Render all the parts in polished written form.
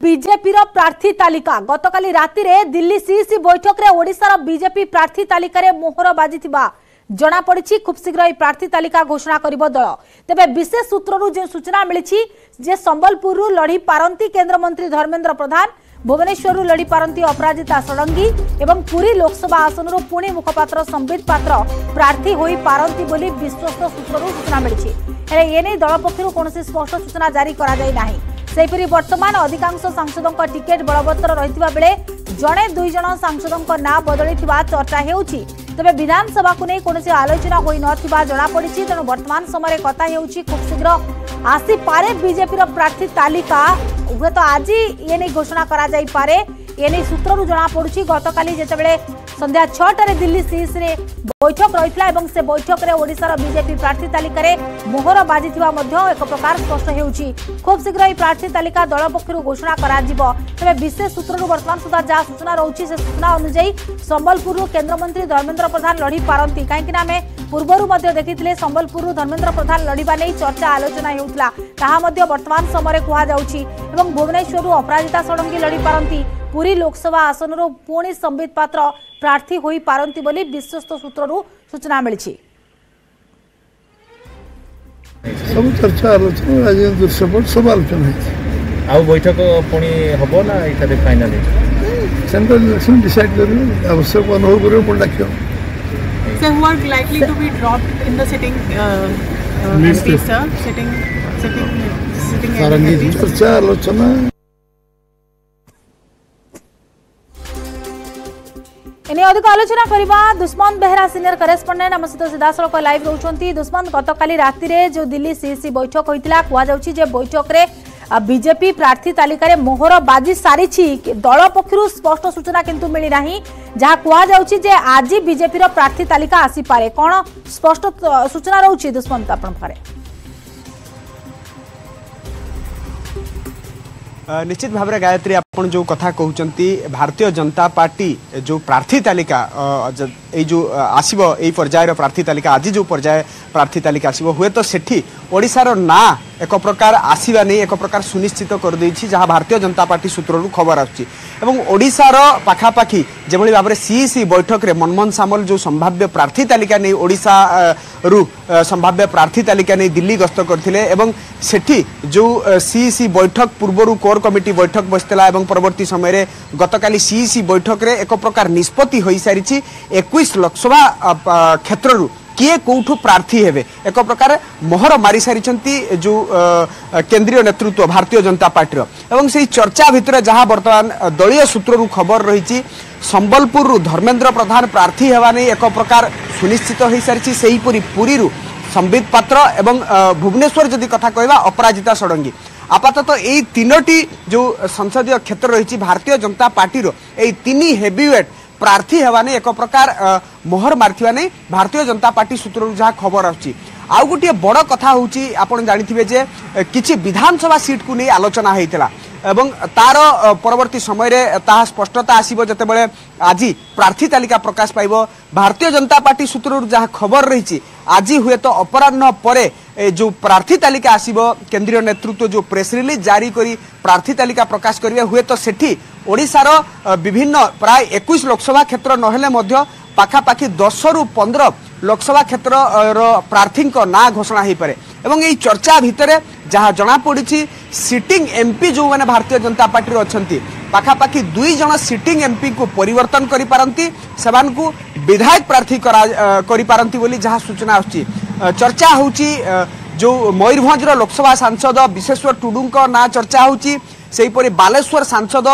BJP प्रार्थी तालिका गतकाली राति रे दिल्ली सीसी बैठक रे ओडिशा बीजेपी प्रार्थी तालिका रे मोहर बाजी जना पड़ी। खूब शीघ्र प्रार्थी तालिका घोषणा करिबो दल। तेबे विशेष सूत्ररु जे सूचना मिली जे संबलपुर लड़ी पारंती केंद्र मंत्री धर्मेंद्र प्रधान, भुवनेश्वर लड़ी पारंती अपराजिता षडंगी एवं पुरी लोकसभा आसन पुणी मुखपात्र संबित पात्र प्रार्थी होई पारंती बोली विश्वस्त सूत्ररु सूचना मिली। एने दल पक्षरु कोनोसी स्पष्ट सूचना जारी करा जाय नाही। सेपरी वर्तमान अधिकांश सांसदों टिकेट बलवत्तर रहितबा बेले जणे दुई जण सांसदों ना बदलिथिबा चर्चा हेउछि। तबे विधानसभा को नहीं कोनोसी आलोचना होई नथिबा जणा पड़िछि। तेणु वर्तमान समय कथा हेउछि खूब शीघ्र आसी पारे बीजेपी प्रार्थी तालिका हुए तो आज ये नहीं घोषणा करा जाई पारे। ये नहीं सूत्ररु जना पड़ुछि गतकाली जेतेबेले संध्या 6टारे दिल्ली सीएस रे बैठक रहितला एवं से बैठक रे ओडिसा रा बीजेपी प्रार्थी तालिका रे मोहर बाजिथिबा मध्य एक प्रकार स्पष्ट हेउछि। खूब शीघ्र ही प्रार्थी तालिका दल पक्षरु घोषणा करा जिवो। तबे विशेष सूत्ररु वर्तमान सुधा जा सूचना रहउछि से सूचना अनुसार संबलपुर केंद्र मंत्री धर्मेंद्र प्रधान लड़ी पारंती। काहेकि ना में पूर्वरु मध्य देखिथिले संबलपुर धर्मेंद्र प्रधान लड़ीबा नै चर्चा आलोचना हेउतला, ताहा मध्य वर्तमान समय कुहा जाउछि। एवं भुवनेश्वर अपराजिता षडंगी लड़ी पारंती, पुरी लोकसभा आसन पुणी संबित पात्र प्रार्थी होई पारंती बोली विश्वस्त सूत्ररु सूचना मिली। सब चर्चा आलोचना राजनीति सपोर्ट सब आलोचना आउ बैठक पुणी हबो ना इथारे फाइनल सेंट्रल इलेक्शन डिसाइड करियो आवश्यक अनुभव करियो पुणी डाकियो। So who are likely to be dropped in the sitting MPs, sir? Sitting MPs. चर्चा आलोचना एने अधिक आलोचना करबा दुष्मंत बेहरा सीनियर करेस्पोंडेंट हम सहित सीधासलख लाइव रहउछंती। दुष्मंत गतकाली राति रे जो दिल्ली सीसी बैठक होइतिला कुआ जाउछि जे बैठक रे बीजेपी प्रार्थी तालिका रे मोहर बाजी सारी दल पक्षरु स्पष्ट सूचना किंतु मिली नाही। जहाँ कुआ जाउछि जे आज बीजेपी रो प्रार्थी तालिका आसी पारे, कोन स्पष्ट सूचना रहउछि दुष्मंत आपन पारे? निश्चित भाव में गायत्री आपन जो कथा कहउचंती भारतीय जनता पार्टी जो प्रार्थी तालिका जो आसीबो एई पर्यायर प्रार्थी तालिका आज जो पर्याय प्रार्थी तालिका आसीबो हुए तो सेठी ओडिसार ना एक प्रकार आसीबा नहीं एक प्रकार सुनिश्चित कर देछि जहाँ भारतीय जनता पार्टी सूत्ररु खबर आछि। एवं ओडिसार पाखापाखी जेभली भाव में सीसी बैठक रे मनमोहन सामल जो संभाव्य प्रार्थी तालिका नहीं ओडिसा रु संभाव्य प्रार्थी तालिका नहीं दिल्ली गस्त करथिले एवं सेठी जो सीसी बैठक पूर्वरु कोर कमिटी बैठक बसतला एवं परवर्ती समय रे गतकाली सीसी बैठक रे एक प्रकार निष्पत्ति होई सारिछि 21 लोकसभा क्षेत्ररु किए कौठु प्रार्थी हेबे एक प्रकार मोहर मारी सारिछंती जो केंद्रीय नेतृत्व भारतीय जनता पार्टी एवं से चर्चा भितर जहाँ वर्तमान दलीय सूत्ररु खबर रही संबलपुर धर्मेंद्र प्रधान प्रार्थी हेबा नै एक प्रकार सुनिश्चित होई सारिछि। सेहीपरि पुरीरु संबित पात्र एवं भुवनेश्वर जदि कथा कहबा अपराजिता षडंगी आपातत यही तीनोटी जो संसदीय क्षेत्र रही भारतीय जनता पार्टी यही तीन हेवीवेट प्रार्थी हेबा नै एक प्रकार मोहर मारथिबा नै भारतीय जनता पार्टी सूत्ररु जहाँ खबर आछि। आउ गोटे बड़ कथा होउछि आपण जानिथिबे जे किछि विधानसभा सीट को नै आलोचना हेइतला एवं तार परवर्ती समय रे ताहा स्पष्टता आसीबो जतेबेले आज प्रार्थी तालिका प्रकाश पाइबो। भारतीय जनता पार्टी सूत्ररु जहाँ खबर रही आज हुए तो अपराह्न परे जो प्रार्थी तालिका आसीबो केंद्रीय नेतृत्व जो प्रेस रिलीज जारी करी प्रार्थी तालिका प्रकाश करिवे हुए तो सेठी ओडिसार विभिन्न प्राय 21 लोकसभा क्षेत्र नहेले मध्य पाखापाखी 10 रु 15 लोकसभा क्षेत्र प्रार्थी ना घोषणा हो पारे। एवं यही चर्चा भितर जहाँ जना पड़ी सिटिंग एमपी जो मैंने भारतीय जनता पार्टी अच्छी पाखापाखी 2 जन सिटिंग एमपी को परिवर्तन करि पारंती सेमान को विधायक प्रार्थी करि पारंती बोली जहाँ सूचना आछि। चर्चा होउछि जो मयूरभंज लोकसभा सांसद विश्वेश्वर टुडू ना चर्चा होउछि, सेहीपरि बालेश्वर सांसद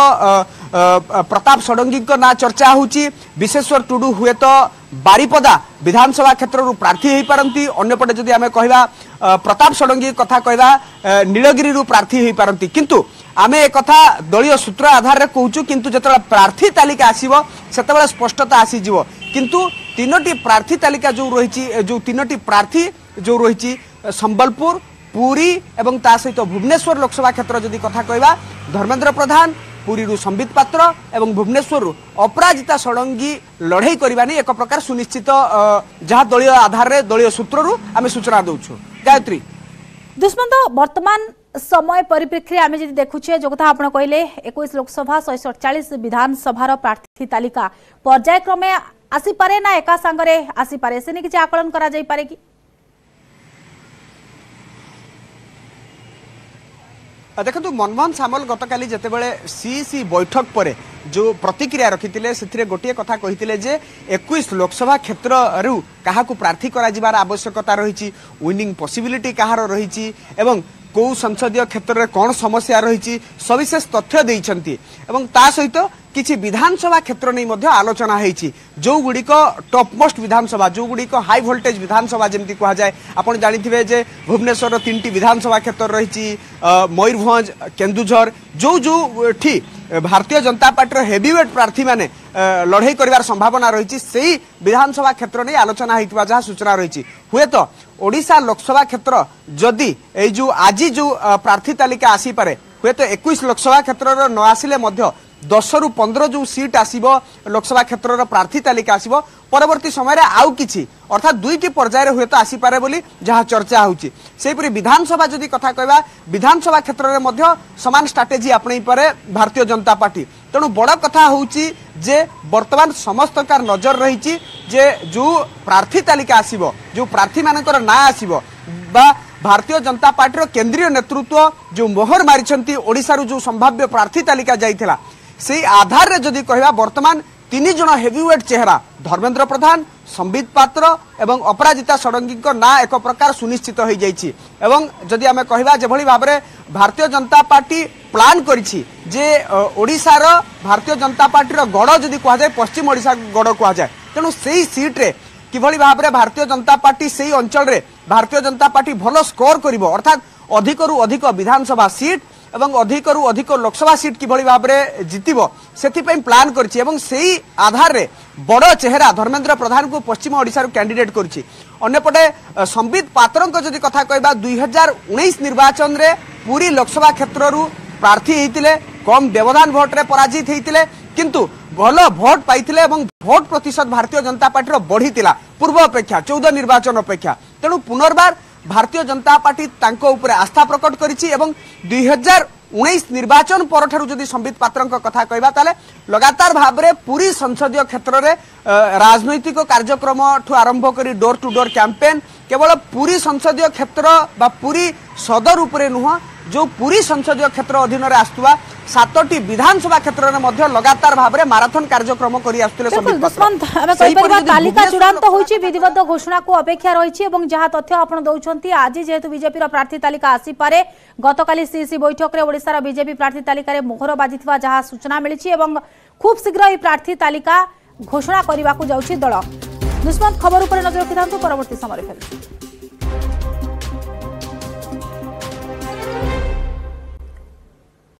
प्रताप षडंगी ना चर्चा होउछि। विश्वेश्वर टुडू हुए तो बारिपदा विधानसभा क्षेत्र प्रार्थी हो पारंती, अन्यपटे जदि आमे कहबा प्रताप षडंगी कथा कहबा नीलगिरी प्रार्थी हो पारंती। किंतु आमे एक कथा दलीय सूत्र आधार रे कहूछु किंतु जतला प्रार्थी तालिका आसीबो सेतबेला स्पष्टता आसी जिवो। किंतु तीनोटी प्रार्थी तालिका जो रही जो तीनोटी प्रार्थी जो रही संबलपुर पुरी एवं ता सहित भुवनेश्वर लोकसभा क्षेत्र जदि कथा कहबा धर्मेंद्र प्रधान पुरी संबित पात्र एवं भुवनेश्वर अपराजिता षडंगी लड़ाई करबा नै एक प्रकार सुनिश्चित जहाँ दलीय आधार रे दलीय सूत्ररु आमे सूचना दउछु। गायत्री दुष्मंत वर्तमान समय परिप्रेक्षी आम जी देखुचे जो कथा आप कहले 21 लोकसभा 148 विधानसभा प्रार्थी तालिका पर्यायक्रमे आसीपे ना एका सांगरे आसीपे से किसी आकलन करा जाई पारे कि देखो मनमोहन सामल गतकाली जितेबाला सीसी बैठक पर जो प्रतिक्रिया रखी से गोटे कथा कही जे 21 लोकसभा क्षेत्र क्या प्रार्थी कर आवश्यकता रही विनिंग पॉसिबिलिटी कहार रही कौ संसदीय क्षेत्र में कौन समस्या रही सविशेष तथ्य देइछंती एवं ता सहित किछि विधानसभा क्षेत्र नहीं आलोचना होती जो गुड़िक टॉपमोस्ट विधानसभा जो गुड़िक हाई वोल्टेज विधानसभा जमी कह जाए आपड़ जानी जे भुवनेश्वर 3टी विधानसभा क्षेत्र रही मयूरभंज केन्दुझर जो जो ठी भारतीय जनता पार्टी हेवीवेट प्रार्थी माने लड़ाई कर संभावना रही से विधानसभा क्षेत्र नहीं आलोचना होता जहाँ सूचना रही हुए तो ओडिशा लोकसभा क्षेत्र जदि जो आज जो प्रार्थी तालिका आसीपे हुए तो 21 लोकसभा क्षेत्र न आसिले 10 ରୁ 15 जो सीट आसीबो लोकसभा क्षेत्र प्रार्थी तालिका आसीबो परवर्ती समय रे आउ किछि अर्थात 2टी पर्याय हुए तो आसीपारे बोली जहाँ चर्चा होउछि सेपरि विधानसभा जदि कथा कहबा विधानसभा क्षेत्र रे मध्य समान स्ट्राटेजी आपणे पारे भारतीय जनता पार्टी तेणु बड़ कथा होउछि जे वर्तमान समस्त कार नजर रही जे जो प्रार्थी तालिका आसीबो जो प्रार्थी मानकर ना आसीबो बा भारतीय जनता पार्टी केंद्रीय नेतृत्व जो मोहर मारिछंती ओडिसा जो संभाव्य प्रार्थी तालिका जाइथिला से आधार रे जदि कहबा वर्तमान 3 जण हेवीवेट चेहरा धर्मेंद्र प्रधान संबित पात्र एवं अपराजिता षडंगी ना एक प्रकार सुनिश्चित हो जाइछि एवं जदि आमे कहबा जे भली भाबरे भारतीय जनता पार्टी प्लान करिछि जे ओडिसा रो भारतीय जनता पार्टी रो गड़ जदि कह जाय पश्चिम ओडिसा गड़ कह जाय तेणु सेही सीट रे किभली भाबरे भारतीय जनता पार्टी सेही अंचल रे भारतीय जनता पार्टी भलो स्कोर करिवो अर्थात अधिकरु अधिक विधानसभा सीट एवं अधिकरु अधिक लोकसभा सीट किभली भाबरे जितिबो सेथिपई प्लान करछि एवं सेही आधार रे बड़ चेहरा धर्मेंद्र प्रधान को पश्चिम ओडिसा कैंडिडेट करछि अन्यपटे संबित पात्रंक जदि कथा कहबा 2019 निर्वाचन रे पूरी लोकसभा क्षेत्ररु प्रार्थी हेतिले कम व्यवधान भोट रे पराजित हेतिले किंतु भलो भोट पाइथिले एवं भोट प्रतिशत भारतीय जनता पार्टी बढ़ीतिला पूर्व अपेक्षा 14 निर्वाचन अपेक्षा तेणु पुनर्बार भारतीय जनता पार्टी तांको ऊपर आस्था प्रकट करिछि एवं 2019 निर्वाचन परठारु जदि संबित पात्रंक कथा कहबा ताले लगातार भाबरे पूरी संसदीय क्षेत्र रे राजनैतिक कार्यक्रम ठु आरंभ करी डोर टू डोर कैंपेन केवल पूरी संसदीय क्षेत्र बा पूरी सदर ऊपर नुह जो पूरी संसदीय क्षेत्र अधीन रे आस्तुवा 7टी विधानसभा क्षेत्र में मध्य लगातार भाबरे माराथन कार्यक्रम करी आस्तुले तालिका चूड़ांत होइछि विधिवत घोषणा को अपेक्षा रही एवं जहाँ तथ्य आपण दउछंती आज जेहेतु बीजेपी प्रार्थी तालिका आसी पारे गतकाली सीसी बैठक रे ओडिसा बीजेपी प्रार्थी तालिका रे मोहर बाजिथिबा जहाँ सूचना मिलिछि एवं खूब शीघ्र ही प्रार्थी तालिका घोषणा करने को जाउछि दल दुश्मन खबर पर नजर रखिथांतु परवर्ती समय फेर